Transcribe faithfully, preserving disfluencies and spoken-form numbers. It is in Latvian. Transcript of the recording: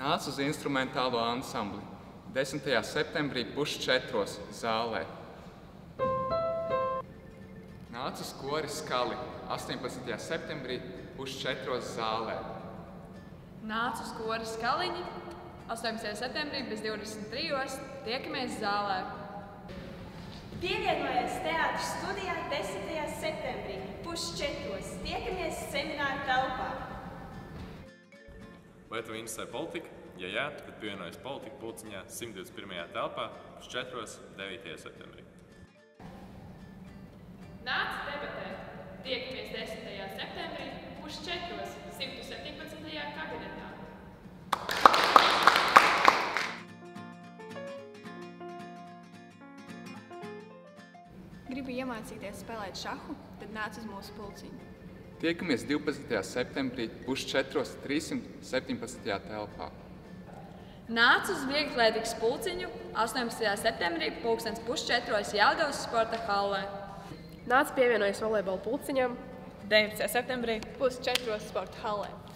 Nāc uz instrumentālo ansambli desmitajā septembrī pusčetros zālē. Nāc uz kori Skali astoņpadsmitajā septembrī pusčetros zālē. Nāc uz kori Skaliņi astoņpadsmitajā septembrī bez divdesmit trijos tiekamies zālē. Pievienojies teātras studijā desmitajā septembrī pusčetros tiekamies semināru telpā. Vai tu interesē politika? Ja jā, tad pievienojies politika pulciņā simt divdesmit pirmajā telpā pusčetros devītajā septembrī. Nāc debatēt! Tiekamies desmitajā septembrī pusčetros simt septiņpadsmitajā kabinetā. Gribu iemācīties spēlēt šahu, tad nāc uz mūsu pulciņu. Tiekamies divpadsmitajā septembrī pusčetros trīssimt septiņpadsmitajā telpā. Nāc uz vieglatlētikas pulciņu astoņpadsmitajā septembrī pulkstens pusčetros Jelgavas sporta hallē. Nāc pievienojies volejbola pulciņam deviņpadsmitajā septembrī pusčetros sporta hallē.